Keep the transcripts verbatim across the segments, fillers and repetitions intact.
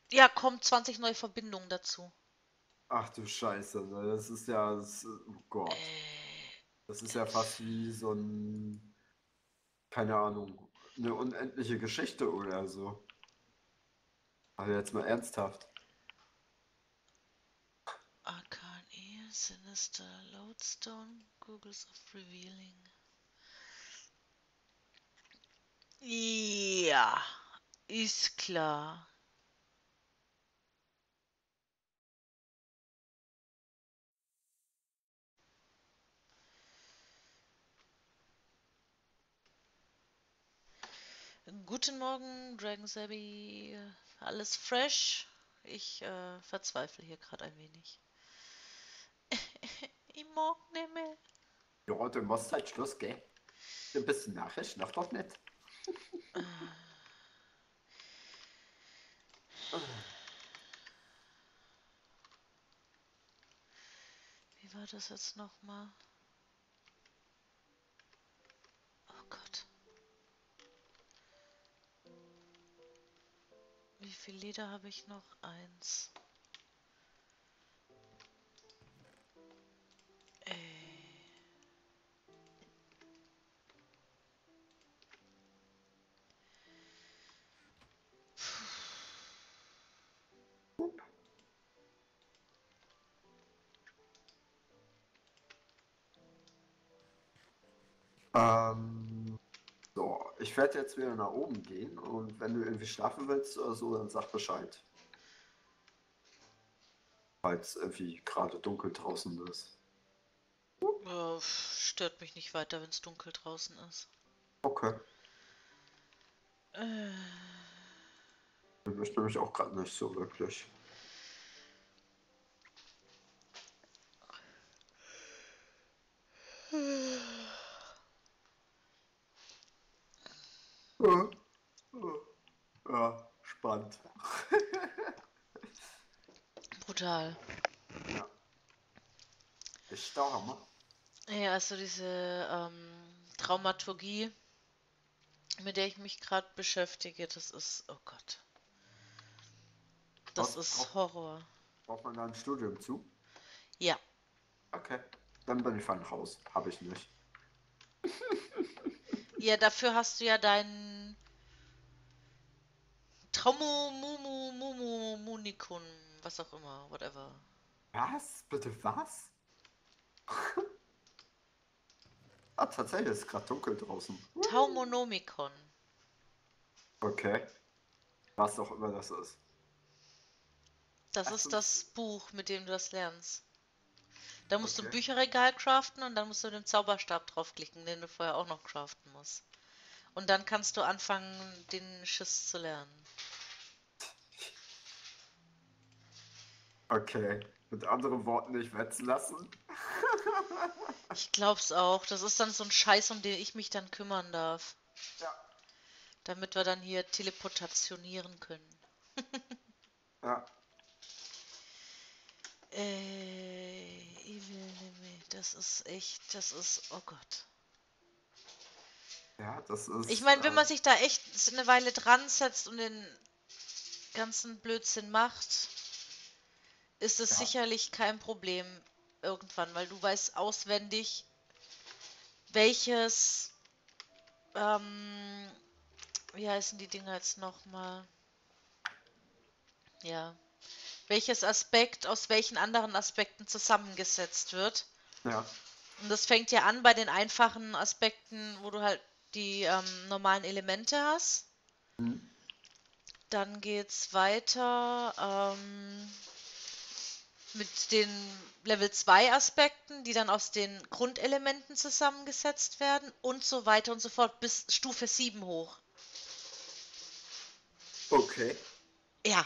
Ja, kommt zwanzig neue Verbindungen dazu. Ach du Scheiße, ne? Das ist ja, das, oh Gott. Äh, Das ist ja fast wie so ein, keine Ahnung, eine unendliche Geschichte oder so. Also jetzt mal ernsthaft. Arcane, Sinister, Lodestone, Googles of Revealing. Ja, ist klar. Guten Morgen, Dragon Sabby. Alles fresh? Ich äh, verzweifle hier gerade ein wenig. Ich mag nicht mehr. Ja, du machst halt Schluss, gell? Ein bisschen nachher, schlaf doch nicht. Wie war das jetzt nochmal? Oh Gott. Wie viel Leder habe ich noch? Eins. Äh. Ähm, so, ich werde jetzt wieder nach oben gehen und wenn du irgendwie schlafen willst oder so, dann sag Bescheid. Falls irgendwie gerade dunkel draußen ist. Oh, stört mich nicht weiter, wenn es dunkel draußen ist. Okay. Äh. Ich möchte mich auch gerade nicht so wirklich. Ja, ja, spannend. Brutal. Ja, ist der Hammer. Ja, also diese ähm, Dramaturgie, mit der ich mich gerade beschäftige, das ist, oh Gott, das Was ist braucht, Horror. braucht man da ein Studium zu? Ja, Okay, dann bin ich fein raus. Habe ich nicht. ja, dafür hast du ja deinen Traumu Mumu Mumu Munikun, was auch immer, whatever. Was? Bitte was? Ah, tatsächlich ist gerade dunkel draußen. Taumonomikon. Okay, was auch immer das ist. Das Ach, ist das, das Buch, mit dem du das lernst. Da musst du ein okay. Bücherregal craften und dann musst du den Zauberstab draufklicken, den du vorher auch noch craften musst. Und dann kannst du anfangen, den Schiss zu lernen. Okay, mit anderen Worten, ich werde es lassen. Ich glaub's auch. Das ist dann so ein Scheiß, um den ich mich dann kümmern darf. Ja, Damit wir dann hier teleportationieren können. ja, Äh, Evil Limit, das ist echt, das ist, oh Gott. ja, das Ich ist, meine, wenn man ähm, sich da echt eine Weile dran setzt und den ganzen Blödsinn macht, ist es ja, sicherlich kein Problem irgendwann, weil du weißt auswendig, welches, ähm, wie heißen die Dinger jetzt nochmal? Ja, welches Aspekt aus welchen anderen Aspekten zusammengesetzt wird. ja. Und das fängt ja an bei den einfachen Aspekten, wo du halt die ähm, normalen Elemente hast. Hm. Dann geht's weiter ähm, mit den Level zwei Aspekten, die dann aus den Grundelementen zusammengesetzt werden und so weiter und so fort bis Stufe sieben hoch. Okay. Ja.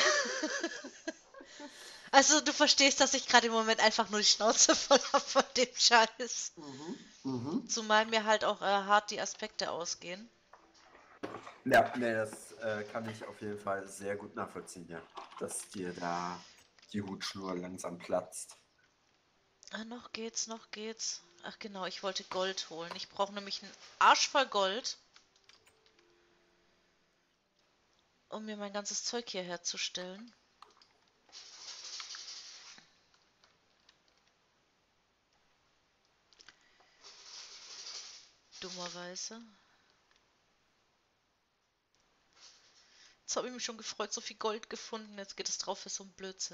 Also du verstehst, dass ich gerade im Moment einfach nur die Schnauze voll habe von dem Scheiß. Mhm. Mhm. Zumal mir halt auch äh, hart die Aspekte ausgehen. Ja, nee, das äh, kann ich auf jeden Fall sehr gut nachvollziehen, ja. Dass dir da die Hutschnur langsam platzt. Ah, noch geht's, noch geht's. Ach genau, ich wollte Gold holen. Ich brauche nämlich einen Arsch voll Gold. um mir mein ganzes Zeug hier herzustellen. Dummerweise. Jetzt habe ich mich schon gefreut, so viel Gold gefunden. Jetzt geht es drauf für so einen Blödsinn.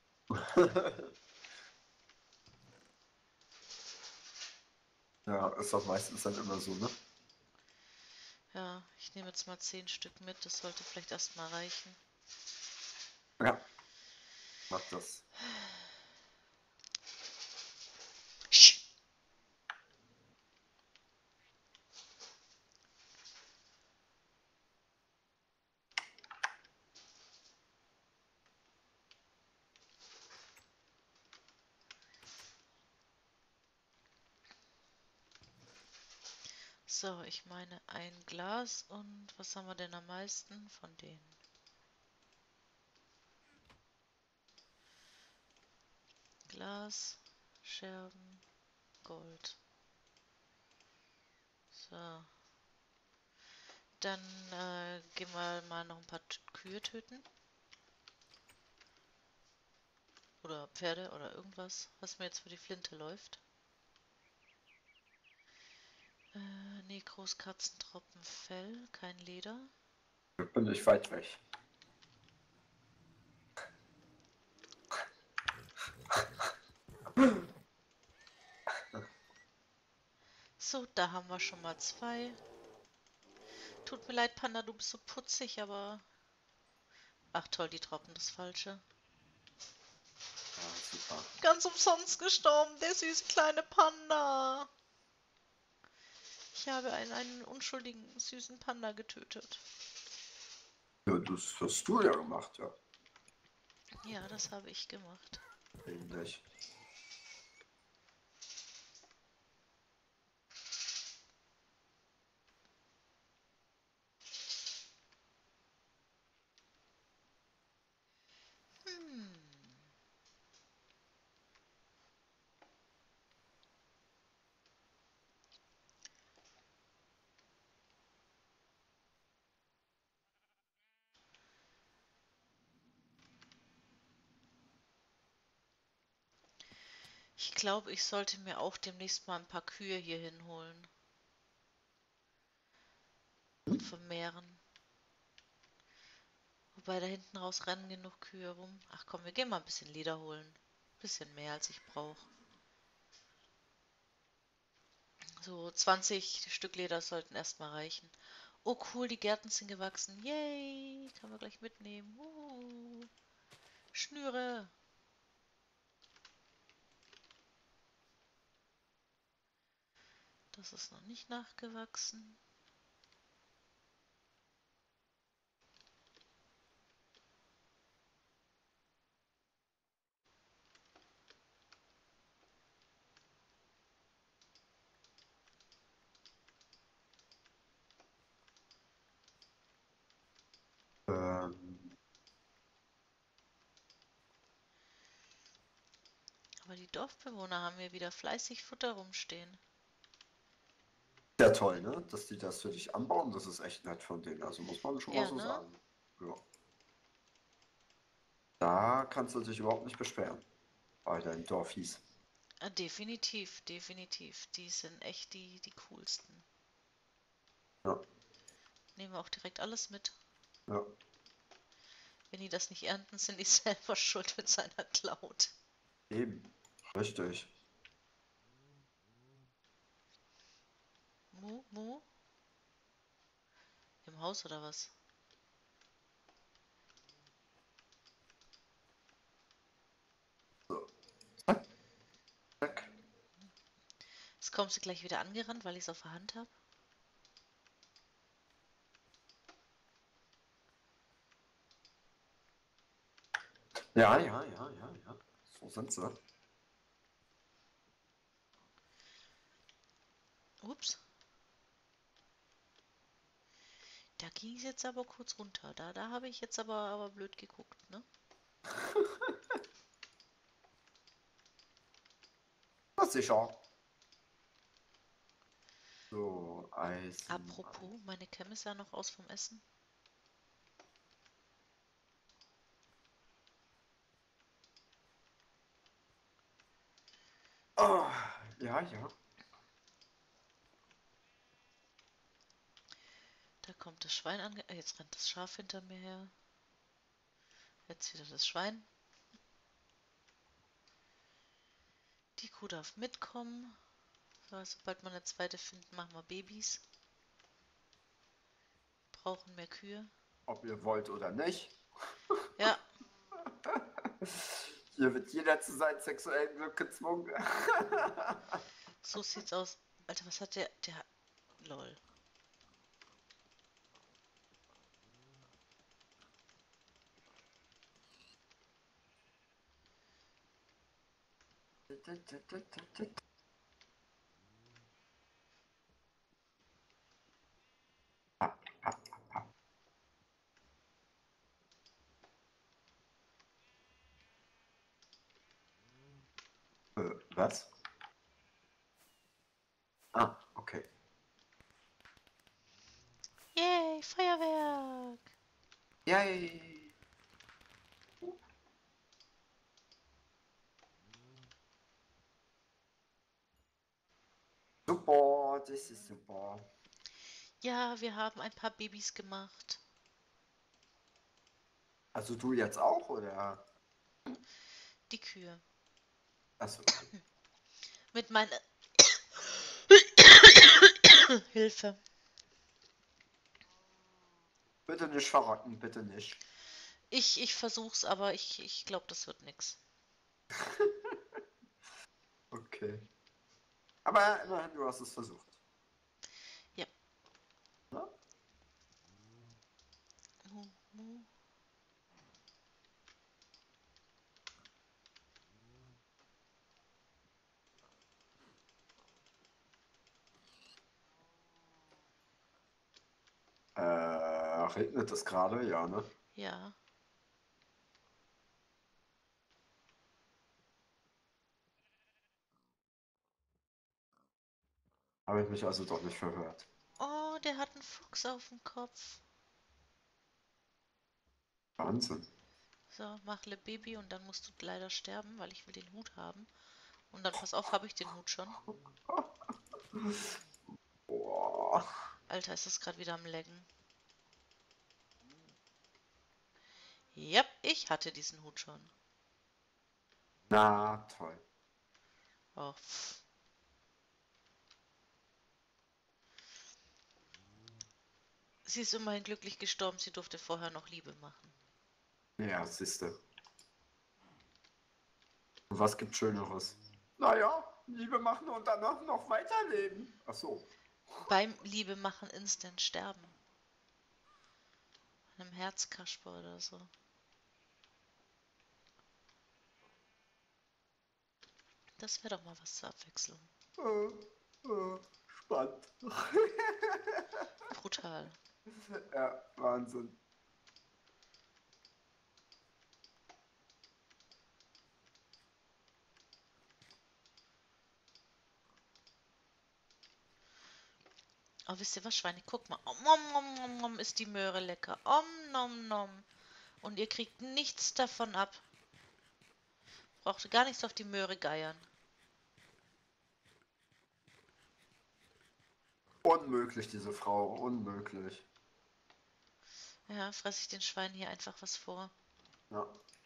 Ja, ist doch meistens dann immer so, ne? Ja, ich nehme jetzt mal zehn Stück mit. Das sollte vielleicht erstmal reichen. Ja, mach das. So, ich meine ein Glas und was haben wir denn am meisten von denen? Glas, Scherben, Gold. So. Dann äh, gehen wir mal noch ein paar T Kühe töten. Oder Pferde oder irgendwas, was mir jetzt für die Flinte läuft. Äh, Nekros, Katzentropfen, Fell, kein Leder. Bin ich weit weg. So, da haben wir schon mal zwei. Tut mir leid, Panda, du bist so putzig, aber... Ach toll, die droppen das Falsche. Ja, super. Ganz umsonst gestorben, der süße kleine Panda. Ich habe einen, einen unschuldigen, süßen Panda getötet. Ja, das hast du ja gemacht, ja. Ja, das habe ich gemacht. Ähnlich. Hm. Ich glaube, ich sollte mir auch demnächst mal ein paar Kühe hier hinholen. Und vermehren. Wobei da hinten raus rennen genug Kühe rum. Ach komm, wir gehen mal ein bisschen Leder holen. Bisschen mehr, als ich brauche. So zwanzig Stück Leder sollten erstmal reichen. Oh cool, die Gärten sind gewachsen. Yay, kann man gleich mitnehmen. Uh, Schnüre. Das ist noch nicht nachgewachsen. Ähm, Aber die Dorfbewohner haben hier wieder fleißig Futter rumstehen. Sehr toll, ne? Dass die das für dich anbauen, das ist echt nett von denen. Also muss man schon mal Ja, so ne? sagen. Ja. Da kannst du dich überhaupt nicht beschweren. Bei deinen Dorfies. Ah, definitiv, definitiv. Die sind echt die, die coolsten. Ja, Nehmen wir auch direkt alles mit. ja. Wenn die das nicht ernten, sind die selber schuld mit seiner Cloud. Eben. Richtig. Mu, mu? Im Haus oder was? So. Zack, zack. Jetzt kommt sie gleich wieder angerannt, weil ich es auf der Hand habe. Ja, ja, ja, ja, ja. So sind sie. Ups. Da ging es jetzt aber kurz runter. Da, da habe ich jetzt aber, aber blöd geguckt, ne? Das sicher. So, Eisen. Apropos, meine Cam ist ja noch aus vom Essen. Oh, ja, ja. Da kommt das Schwein an. Äh, Jetzt rennt das Schaf hinter mir her. Jetzt wieder das Schwein. Die Kuh darf mitkommen. So, sobald wir eine zweite finden, machen wir Babys. Brauchen mehr Kühe. Ob ihr wollt oder nicht. Ja, Hier wird jeder zu seinem sexuellen Glück gezwungen. so sieht's aus. Alter, was hat der? Der hat. Lol. Äh, was? Ah, okay. Yay, Feuerwerk! Yay! Super, das ist super. Ja, wir haben ein paar Babys gemacht. Also du jetzt auch, oder? Die Kühe. Achso. Mit meiner Hilfe. Bitte nicht verrotten, bitte nicht. Ich, ich versuch's, aber ich, ich glaube, das wird nix. Okay. Aber immerhin, du hast es versucht. Ja. Ne? Mu, mu. Äh, regnet es gerade? Ja, ne? Ja. Habe ich mich also doch nicht verhört. Oh, der hat einen Fuchs auf dem Kopf. Wahnsinn. So, mach Le Baby und dann musst du leider sterben, weil ich will den Hut haben. Und dann pass auf, habe ich den Hut schon. Boah. Alter, ist das gerade wieder am Laggen. Ja, ich hatte diesen Hut schon. Na, toll. Oh, pff. Sie ist immerhin glücklich gestorben, sie durfte vorher noch Liebe machen. Ja, siehste. Und was gibt Schöneres? Naja, Liebe machen und danach noch weiterleben. Ach so. Beim Liebe machen instant sterben. An einem Herzkasper oder so. Das wäre doch mal was zur Abwechslung. Äh, äh, spannend. Brutal. Ja, Wahnsinn. Oh, wisst ihr was, Schweine? Guck mal. Om, om, om, om, om, ist die Möhre lecker. Om, nom, nom. Und ihr kriegt nichts davon ab. Braucht gar nichts auf die Möhre geiern. Unmöglich, diese Frau. Unmöglich. Ja, fresse ich den Schweinen hier einfach was vor. Ja.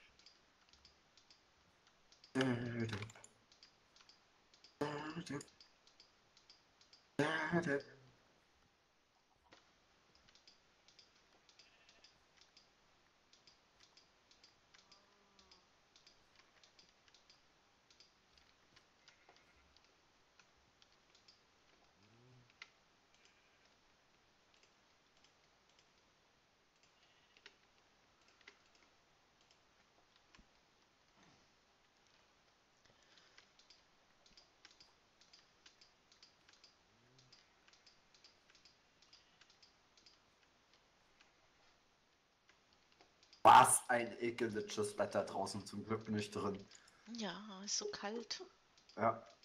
Was ein ekelhaftes Wetter draußen. Zum Glück bin ich drin. Ja, ist so kalt. Ja.